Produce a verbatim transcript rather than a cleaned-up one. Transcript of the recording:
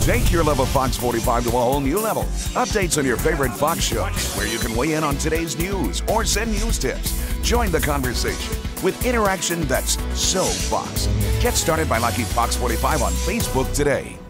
Take your love of Fox forty-five to a whole new level. Updates on your favorite Fox shows, where you can weigh in on today's news or send news tips. Join the conversation with interaction that's so Fox. Get started by liking Fox forty-five on Facebook today.